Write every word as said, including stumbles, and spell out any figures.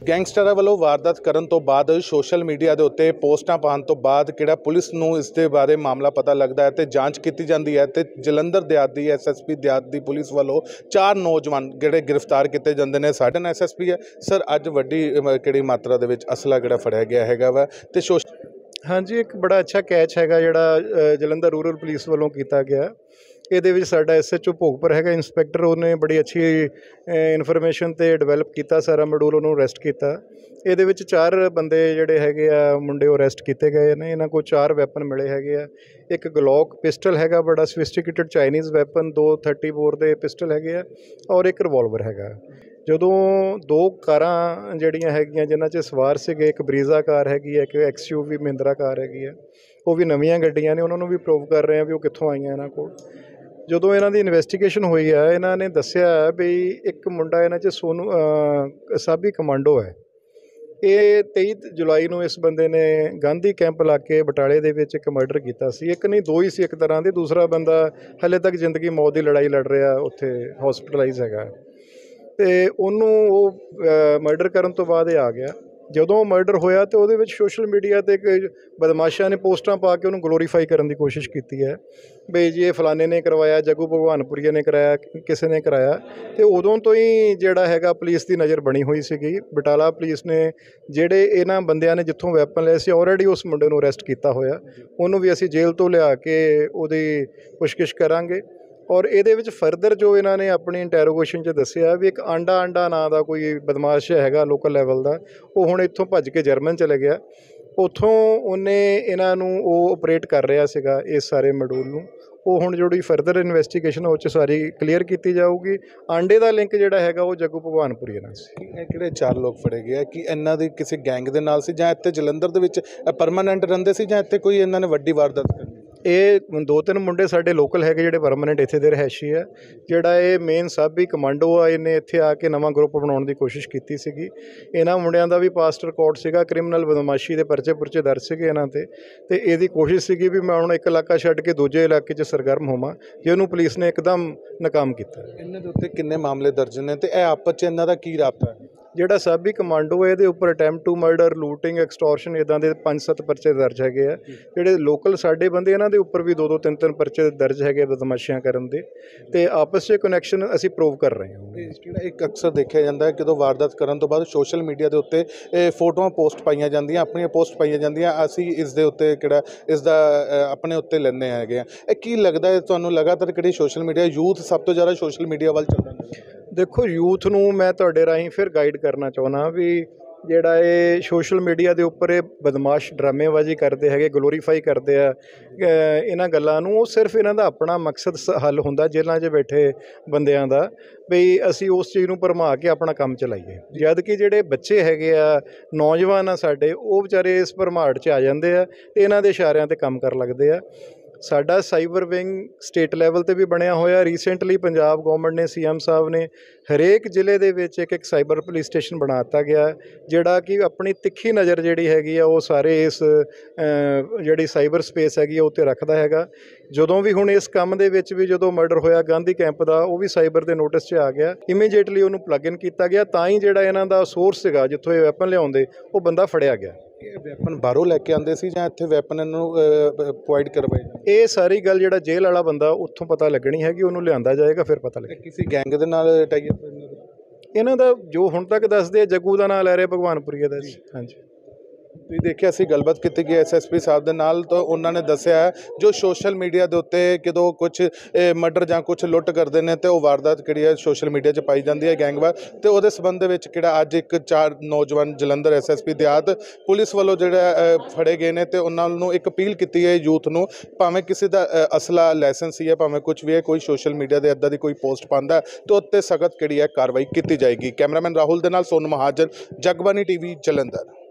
ਗੈਂਗਸਟਰਾਂ ਵੱਲੋਂ ਵਾਰਦਾਤ ਕਰਨ ਤੋਂ ਬਾਅਦ ਸੋਸ਼ਲ ਮੀਡੀਆ ਦੇ ਉੱਤੇ ਪੋਸਟਾਂ ਪਾਉਣ ਤੋਂ ਬਾਅਦ ਕਿਹੜਾ ਪੁਲਿਸ ਨੂੰ ਇਸ ਦੇ ਬਾਰੇ ਮਾਮਲਾ ਪਤਾ ਲੱਗਦਾ ਹੈ ਤੇ ਜਾਂਚ ਕੀਤੀ ਜਾਂਦੀ ਹੈ ਤੇ ਜਲੰਧਰ ਦਿਆਤ ਦੀ ਐਸ ਐਸ ਪੀ ਦਿਆਤ ਦੀ ਪੁਲਿਸ ਵੱਲੋਂ ਚਾਰ ਨੌਜਵਾਨ ਜਿਹੜੇ ਗ੍ਰਿਫਤਾਰ ਕੀਤੇ ਜਾਂਦੇ ਨੇ। ਸਾਡੇ ਨਾਲ ਐਸ ਐਸ ਪੀ ਹੈ ਸਰ, ਅੱਜ ਵੱਡੀ ਕਿਹੜੀ ਮਾਤਰਾ ਦੇ ਵਿੱਚ ਅਸਲਾ ਜਿਹੜਾ ਫੜਿਆ ਗਿਆ ਹੈਗਾ ਵਾ ਤੇ ਸੋਸ਼ਲ हाँ जी, एक बड़ा अच्छा कैच हैगा जिहड़ा जलंधर रूरल पुलिस वालों कीता गया। ਇਹਦੇ ਵਿੱਚ ਸਾਡਾ ਐਸ ਐਚ ਓ ਭੋਗਪੁਰ ਹੈਗਾ ਇੰਸਪੈਕਟਰ, ਉਹਨੇ ਬੜੀ ਅੱਛੀ ਇਨਫੋਰਮੇਸ਼ਨ ਤੇ ਡਿਵੈਲਪ ਕੀਤਾ ਸਾਰਾ ਮੋਡੂਲ, ਉਹਨੂੰ ਅਰੈਸਟ ਕੀਤਾ। ਇਹਦੇ ਵਿੱਚ ਚਾਰ ਬੰਦੇ ਜਿਹੜੇ ਹੈਗੇ ਆ ਮੁੰਡੇ ਉਹ ਅਰੈਸਟ ਕੀਤੇ ਗਏ ਨੇ। ਇਹਨਾਂ ਕੋਲ ਚਾਰ ਵੈਪਨ ਮਿਲੇ ਹੈਗੇ ਆ। ਇੱਕ ਗਲੋਕ ਪਿਸਟਲ ਹੈਗਾ ਬੜਾ ਸਫਿਸਟੀਕੇਟਡ ਚਾਈਨੀਜ਼ ਵੈਪਨ, ਦੋ ਥਰਟੀ ਬੋਰ ਦੇ ਪਿਸਟਲ ਹੈਗੇ ਆ ਔਰ ਇੱਕ ਰਿਵੋਲਵਰ ਹੈਗਾ। ਜਦੋਂ ਦੋ ਕਾਰਾਂ ਜਿਹੜੀਆਂ ਹੈਗੀਆਂ ਜਿਨ੍ਹਾਂ 'ਚ ਸਵਾਰ ਸੀਗੇ, ਇੱਕ ਬਰੀਜ਼ਾ ਕਾਰ ਹੈਗੀ ਹੈ, ਇੱਕ X U V Mahindra car ਹੈਗੀ ਹੈ, ਉਹ ਵੀ ਨਵੀਆਂ ਗੱਡੀਆਂ ਨੇ, ਉਹਨਾਂ ਨੂੰ ਵੀ ਪ੍ਰੂਵ ਕਰ ਰਹੇ ਆ ਵੀ ਉਹ ਕਿੱਥੋਂ ਆਈਆਂ ਇਹਨਾਂ ਕੋਲ। ਜਦੋਂ ਇਹਨਾਂ ਦੀ ਇਨਵੈਸਟੀਗੇਸ਼ਨ ਹੋਈ ਆ, ਇਹਨਾਂ ਨੇ ਦੱਸਿਆ ਵੀ ਇੱਕ ਮੁੰਡਾ ਇਹਨਾਂ 'ਚ ਸੋਨੂ ਸਾਬੀ ਕਮਾਂਡੋ ਹੈ। ਇਹ ਤੇਈ ਜੁਲਾਈ ਨੂੰ ਇਸ ਬੰਦੇ ਨੇ ਗਾਂਧੀ ਕੈਂਪ ਲਾ ਕੇ ਬਟਾਲੇ ਦੇ ਵਿੱਚ ਇੱਕ ਮਰਡਰ ਕੀਤਾ ਸੀ। ਇੱਕ ਨਹੀਂ ਦੋ ਹੀ ਸੀ ਇੱਕ ਤਰ੍ਹਾਂ ਦੇ। ਦੂਸਰਾ ਬੰਦਾ ਹਾਲੇ ਤੱਕ ਜ਼ਿੰਦਗੀ ਮੌਤ ਦੀ ਲੜਾਈ ਲੜ ਰਿਹਾ, ਉੱਥੇ ਹੌਸਪੀਟਲਾਈਜ਼ ਹੈਗਾ ਅਤੇ ਉਹਨੂੰ ਉਹ ਮਰਡਰ ਕਰਨ ਤੋਂ ਬਾਅਦ ਇਹ ਆ ਗਿਆ। ਜਦੋਂ ਮਰਡਰ ਹੋਇਆ ਤਾਂ ਉਹਦੇ ਵਿੱਚ ਸੋਸ਼ਲ ਮੀਡੀਆ 'ਤੇ ਇੱਕ ਬਦਮਾਸ਼ਾਂ ਨੇ ਪੋਸਟਾਂ ਪਾ ਕੇ ਉਹਨੂੰ ਗਲੋਰੀਫਾਈ ਕਰਨ ਦੀ ਕੋਸ਼ਿਸ਼ ਕੀਤੀ ਹੈ ਬਈ ਜੀ ਇਹ ਫਲਾਣੇ ਨੇ ਕਰਵਾਇਆ, ਜੱਗੂ ਭਗਵਾਨਪੁਰੀਆ ਨੇ ਕਰਾਇਆ, ਕਿਸੇ ਨੇ ਕਰਾਇਆ। ਅਤੇ ਉਦੋਂ ਤੋਂ ਹੀ ਜਿਹੜਾ ਹੈਗਾ ਪੁਲਿਸ ਦੀ ਨਜ਼ਰ ਬਣੀ ਹੋਈ ਸੀਗੀ। ਬਟਾਲਾ ਪੁਲਿਸ ਨੇ ਜਿਹੜੇ ਇਹਨਾਂ ਬੰਦਿਆਂ ਨੇ ਜਿੱਥੋਂ ਵੈਪਨ ਲਏ ਸੀ ਆਲਰੇਡੀ ਉਸ ਮੁੰਡੇ ਨੂੰ ਅਰੈਸਟ ਕੀਤਾ ਹੋਇਆ। ਉਹਨੂੰ ਵੀ ਅਸੀਂ ਜੇਲ੍ਹ ਤੋਂ ਲਿਆ ਕੇ ਉਹਦੀ ਪੁੱਛਗਿੱਛ ਕਰਾਂਗੇ। ਔਰ ਇਹਦੇ ਵਿੱਚ ਫਰਦਰ ਜੋ ਇਹਨਾਂ ਨੇ ਆਪਣੀ ਇੰਟੈਰੋਗੇਸ਼ਨ 'ਚ ਦੱਸਿਆ ਵੀ ਇੱਕ ਆਂਡਾ ਆਂਡਾ ਨਾਂ ਦਾ ਕੋਈ ਬਦਮਾਸ਼ ਹੈਗਾ ਲੋਕਲ ਲੈਵਲ ਦਾ, ਉਹ ਹੁਣ ਇੱਥੋਂ ਭੱਜ ਕੇ ਜਰਮਨ ਚਲੇ ਗਿਆ। ਉੱਥੋਂ ਉਹਨੇ ਇਹਨਾਂ ਨੂੰ ਉਹ ਆਪਰੇਟ ਕਰ ਰਿਹਾ ਸੀਗਾ ਇਸ ਸਾਰੇ ਮੋਡੂਲ ਨੂੰ। ਉਹ ਹੁਣ ਜਿਹੜੀ ਫਰਦਰ ਇਨਵੈਸਟੀਗੇਸ਼ਨ ਉਹ 'ਚ ਸਾਰੀ ਕਲੀਅਰ ਕੀਤੀ ਜਾਊਗੀ। ਆਂਡੇ ਦਾ ਲਿੰਕ ਜਿਹੜਾ ਹੈਗਾ ਉਹ ਜੱਗੂ ਭਗਵਾਨਪੁਰੀਆ ਨਾਲ ਸੀ। ਇਹ ਕਿਹੜੇ ਚਾਰ ਲੋਕ ਫੜੇ ਗਏ ਆ, ਕਿ ਇਹਨਾਂ ਦੀ ਕਿਸੇ ਗੈਂਗ ਦੇ ਨਾਲ ਸੀ ਜਾਂ ਇੱਥੇ ਜਲੰਧਰ ਦੇ ਵਿੱਚ ਪਰਮਾਨੈਂਟ ਰਹਿੰਦੇ ਸੀ ਜਾਂ ਇੱਥੇ ਕੋਈ ਇਹਨਾਂ ਨੇ ਵੱਡੀ ਵਾਰਦਾਤ ਕਰਨੀ? ਇਹ ਦੋ ਤਿੰਨ ਮੁੰਡੇ ਸਾਡੇ ਲੋਕਲ ਹੈਗੇ ਜਿਹੜੇ ਪਰਮਾਨੈਂਟ ਇੱਥੇ ਦੇ ਰਿਹਾਇਸ਼ੀ ਆ। ਜਿਹੜਾ ਇਹ ਮੇਨ ਸਾਬੀ ਕਮਾਂਡੋ ਆ, ਇਹਨੇ ਇੱਥੇ ਆ ਕੇ ਨਵਾਂ ਗਰੁੱਪ ਬਣਾਉਣ ਦੀ ਕੋਸ਼ਿਸ਼ ਕੀਤੀ ਸੀਗੀ। ਇਹਨਾਂ ਮੁੰਡਿਆਂ ਦਾ ਵੀ ਪਾਸਟ ਰਿਕਾਰਡ ਸੀਗਾ, ਕ੍ਰਿਮੀਨਲ ਬਦਮਾਸ਼ੀ ਦੇ ਪਰਚੇ ਪੁਰਚੇ ਦਰਜ ਸੀਗੇ ਇਹਨਾਂ 'ਤੇ। ਅਤੇ ਇਹਦੀ ਕੋਸ਼ਿਸ਼ ਸੀਗੀ ਵੀ ਮੈਂ ਹੁਣ ਇੱਕ ਇਲਾਕਾ ਛੱਡ ਕੇ ਦੂਜੇ ਇਲਾਕੇ 'ਚ ਸਰਗਰਮ ਹੋਵਾਂ, ਜਿਹਨੂੰ ਪੁਲਿਸ ਨੇ ਇੱਕਦਮ ਨਾਕਾਮ ਕੀਤਾ। ਇਹਨਾਂ ਦੇ ਉੱਤੇ ਕਿੰਨੇ ਮਾਮਲੇ ਦਰਜ ਨੇ ਅਤੇ ਇਹ ਆਪਸ 'ਚ ਇਹਨਾਂ ਦਾ ਕੀ ਰਾਬਤਾ ਹੈ? ਜਿਹੜਾ ਸਾਬੀ ਕਮਾਂਡੋ ਹੈ ਇਹਦੇ ਉੱਪਰ attempt to murder, looting, extortion ਇੱਦਾਂ ਦੇ ਪੰਜ ਸੱਤ ਪਰਚੇ ਦਰਜ ਹੈਗੇ ਆ। ਜਿਹੜੇ ਲੋਕਲ ਸਾਡੇ ਬੰਦੇ ਇਹਨਾਂ ਦੇ ਉੱਪਰ ਵੀ ਦੋ ਦੋ ਤਿੰਨ ਤਿੰਨ ਪਰਚੇ ਦਰਜ ਹੈਗੇ ਬਦਮਾਸ਼ੀਆਂ ਕਰਨ ਦੇ, ਅਤੇ ਆਪਸ 'ਚ ਕਨੈਕਸ਼ਨ ਅਸੀਂ ਪ੍ਰੂਵ ਕਰ ਰਹੇ ਹਾਂ। ਜਿਹੜਾ ਇੱਕ ਅਕਸਰ ਦੇਖਿਆ ਜਾਂਦਾ ਹੈ ਜਦੋਂ ਵਾਰਦਾਤ ਕਰਨ ਤੋਂ ਬਾਅਦ ਸੋਸ਼ਲ ਮੀਡੀਆ ਦੇ ਉੱਤੇ ਇਹ ਫੋਟੋਆਂ ਪੋਸਟ ਪਾਈਆਂ ਜਾਂਦੀਆਂ, ਆਪਣੀਆਂ ਪੋਸਟ ਪਾਈਆਂ ਜਾਂਦੀਆਂ, ਅਸੀਂ ਇਸ ਦੇ ਉੱਤੇ ਕਿਹੜਾ ਇਸ ਦਾ ਆਪਣੇ ਉੱਤੇ ਲੈਂਦੇ ਹੈਗੇ ਆ। ਇਹ ਕੀ ਲੱਗਦਾ ਹੈ ਤੁਹਾਨੂੰ ਲਗਾਤਾਰ ਕਿਹੜੀ ਸੋਸ਼ਲ ਮੀਡੀਆ ਯੂਥ ਸਭ ਤੋਂ ਜ਼ਿਆਦਾ ਸੋਸ਼ਲ ਮੀਡੀਆ ਵੱਲ ਚੱਲਦਾ? ਦੇਖੋ, ਯੂਥ ਨੂੰ ਮੈਂ ਤੁਹਾਡੇ ਰਾਹੀਂ ਫਿਰ ਗਾਈਡ ਕਰਨਾ ਚਾਹੁੰਦਾ ਵੀ ਜਿਹੜਾ ਇਹ ਸੋਸ਼ਲ ਮੀਡੀਆ ਦੇ ਉੱਪਰ ਇਹ ਬਦਮਾਸ਼ ਡਰਾਮੇਬਾਜ਼ੀ ਕਰਦੇ ਹੈਗੇ, ਗਲੋਰੀਫਾਈ ਕਰਦੇ ਆ ਇਹਨਾਂ ਗੱਲਾਂ ਨੂੰ, ਉਹ ਸਿਰਫ ਇਹਨਾਂ ਦਾ ਆਪਣਾ ਮਕਸਦ ਹੱਲ ਹੁੰਦਾ ਜੇਲ੍ਹਾਂ 'ਚ ਬੈਠੇ ਬੰਦਿਆਂ ਦਾ ਵੀ ਅਸੀਂ ਉਸ ਚੀਜ਼ ਨੂੰ ਭਰਮਾ ਕੇ ਆਪਣਾ ਕੰਮ ਚਲਾਈਏ। ਜਦ ਕਿ ਜਿਹੜੇ ਬੱਚੇ ਹੈਗੇ ਆ, ਨੌਜਵਾਨ ਆ ਸਾਡੇ, ਉਹ ਵਿਚਾਰੇ ਇਸ ਭਰਮਾਹਟ 'ਚ ਆ ਜਾਂਦੇ ਆ ਅਤੇ ਇਹਨਾਂ ਦੇ ਇਸ਼ਾਰਿਆਂ 'ਤੇ ਕੰਮ ਕਰਨ ਲੱਗਦੇ ਆ। ਸਾਡਾ ਸਾਈਬਰ ਵਿੰਗ ਸਟੇਟ ਲੈਵਲ 'ਤੇ ਵੀ ਬਣਿਆ ਹੋਇਆ। ਰੀਸੈਂਟਲੀ ਪੰਜਾਬ ਗੌਰਮੈਂਟ ਨੇ, ਸੀ ਐਮ ਸਾਹਿਬ ਨੇ ਹਰੇਕ ਜ਼ਿਲ੍ਹੇ ਦੇ ਵਿੱਚ ਇੱਕ ਇੱਕ ਸਾਈਬਰ ਪੁਲਿਸ ਸਟੇਸ਼ਨ ਬਣਾ ਦਿੱਤਾ ਗਿਆ, ਜਿਹੜਾ ਕਿ ਆਪਣੀ ਤਿੱਖੀ ਨਜ਼ਰ ਜਿਹੜੀ ਹੈਗੀ ਆ ਉਹ ਸਾਰੇ ਇਸ ਜਿਹੜੀ ਸਾਈਬਰ ਸਪੇਸ ਹੈਗੀ ਆ ਉੱਤੇ ਰੱਖਦਾ ਹੈਗਾ। ਜਦੋਂ ਵੀ ਹੁਣ ਇਸ ਕੰਮ ਦੇ ਵਿੱਚ ਵੀ ਜਦੋਂ ਮਰਡਰ ਹੋਇਆ ਗਾਂਧੀ ਕੈਂਪ ਦਾ, ਉਹ ਵੀ ਸਾਈਬਰ ਦੇ ਨੋਟਿਸ 'ਚ ਆ ਗਿਆ। ਇਮੀਡੀਏਟਲੀ ਉਹਨੂੰ ਪਲੱਗ ਇਨ ਕੀਤਾ ਗਿਆ, ਤਾਂ ਹੀ ਜਿਹੜਾ ਇਹਨਾਂ ਦਾ ਸੋਰਸ ਸੀਗਾ ਜਿੱਥੋਂ ਇਹ ਵੈਪਨ ਲਿਆਉਂਦੇ ਉਹ ਬੰਦਾ ਫੜਿਆ ਗਿਆ। ਇਹ ਵੈਪਨ ਬਾਹਰੋਂ ਲੈ ਕੇ ਆਉਂਦੇ ਸੀ ਜਾਂ ਇੱਥੇ ਵੈਪਨ ਇਹਨਾਂ ਨੂੰ ਪ੍ਰੋਵਾਈਡ ਕਰਵਾਏ? ਇਹ ਸਾਰੀ ਗੱਲ ਜਿਹੜਾ ਜੇਲ੍ਹ ਵਾਲਾ ਬੰਦਾ ਉੱਥੋਂ ਪਤਾ ਲੱਗਣੀ ਹੈਗੀ, ਉਹਨੂੰ ਲਿਆਂਦਾ ਜਾਏਗਾ ਫਿਰ ਪਤਾ ਲੱਗੇਗਾ। ਕਿਸੇ ਗੈਂਗ ਦੇ ਨਾਲ ਟਾਈ ਅਪ ਇਹਨਾਂ ਦਾ ਜੋ ਹੁਣ ਤੱਕ ਦੱਸਦੇ ਆ, ਜੱਗੂ ਦਾ ਨਾਂ ਲੈ ਰਹੇ, ਭਗਵਾਨਪੁਰੀਆ ਦਾ ਜੀ। ਹਾਂਜੀ, ਤੁਸੀਂ ਦੇਖਿਆ ਅਸੀਂ ਗੱਲਬਾਤ ਕੀਤੀ ਗਈ ਐਸ ਐਸ ਪੀ ਸਾਹਿਬ ਦੇ ਨਾਲ, ਤਾਂ ਉਹਨਾਂ ਨੇ ਦੱਸਿਆ ਜੋ ਸੋਸ਼ਲ ਮੀਡੀਆ ਦੇ ਉੱਤੇ ਜਦੋਂ ਕੁਛ ਮਰਡਰ ਜਾਂ ਕੁਛ ਲੁੱਟ ਕਰਦੇ ਨੇ ਅਤੇ ਉਹ ਵਾਰਦਾਤ ਕਿਹੜੀ ਹੈ ਸੋਸ਼ਲ ਮੀਡੀਆ 'ਚ ਪਾਈ ਜਾਂਦੀ ਹੈ ਗੈਂਗਵਾਰ, ਅਤੇ ਉਹਦੇ ਸੰਬੰਧ ਦੇ ਵਿੱਚ ਕਿਹੜਾ ਅੱਜ ਇੱਕ ਚਾਰ ਨੌਜਵਾਨ ਜਲੰਧਰ ਐਸ ਐਸ ਪੀ ਦਿਆਤ ਪੁਲਿਸ ਵੱਲੋਂ ਜਿਹੜਾ ਫੜੇ ਗਏ ਨੇ, ਅਤੇ ਉਹਨਾਂ ਨੂੰ ਇੱਕ ਅਪੀਲ ਕੀਤੀ ਹੈ ਯੂਥ ਨੂੰ, ਭਾਵੇਂ ਕਿਸੇ ਦਾ ਅਸਲਾ ਲਾਇਸੈਂਸ ਹੀ ਹੈ, ਭਾਵੇਂ ਕੁਛ ਵੀ ਹੈ, ਕੋਈ ਸੋਸ਼ਲ ਮੀਡੀਆ ਦੇ ਇੱਦਾਂ ਦੀ ਕੋਈ ਪੋਸਟ ਪਾਉਂਦਾ ਤਾਂ ਉੱਤੇ ਸਖਤ ਕਿਹੜੀ ਹੈ ਕਾਰਵਾਈ ਕੀਤੀ ਜਾਏਗੀ। ਕੈਮਰਾਮੈਨ ਰਾਹੁਲ ਦੇ ਨਾਲ ਸੋਨੂ ਮਹਾਜਨ, ਜਗਬਾਨੀ ਟੀਵੀ, ਜਲੰਧਰ।